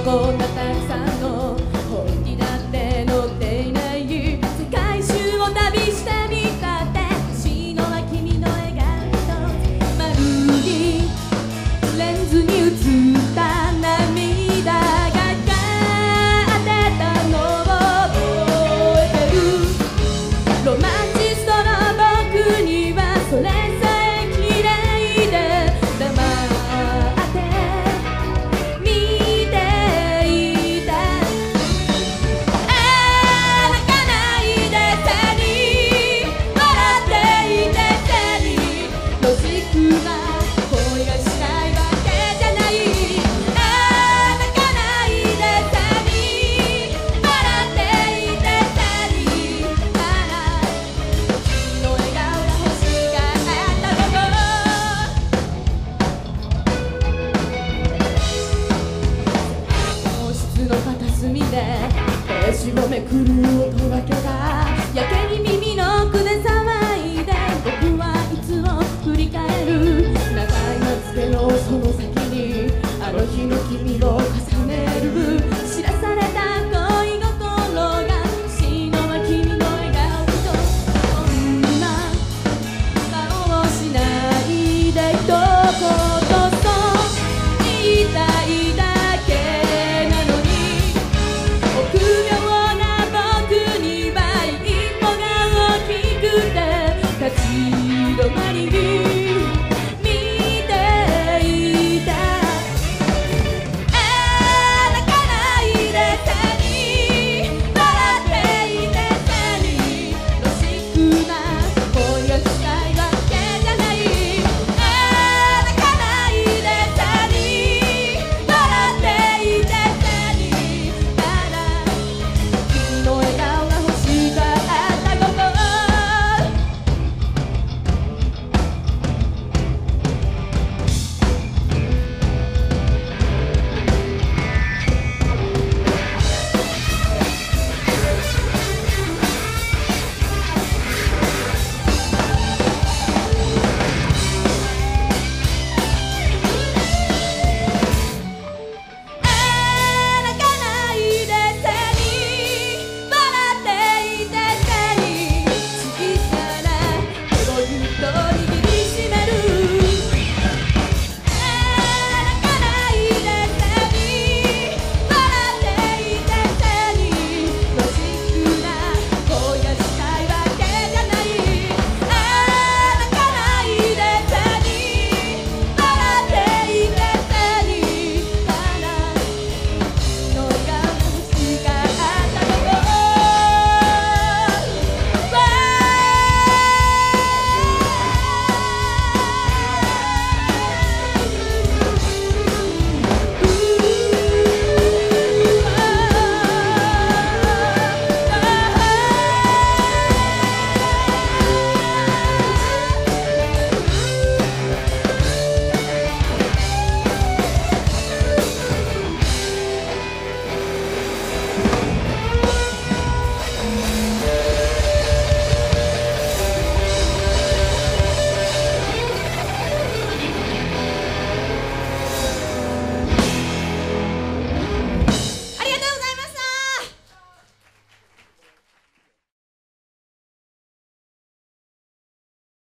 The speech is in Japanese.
こんなたくさんの本気だって乗っていない世界中を旅してみたって私のは君の笑顔とまるにレンズに映った涙が変わってたのを覚えてるロマンチストの僕にはそれさえ綺麗で黙って見ていた泣かないでサニー笑っていてサニーロジックな恋がしたいわけじゃない泣かないでサニー笑っていてサニーなら君の笑顔が欲しかったの教室の片隅でページをめくる音だけが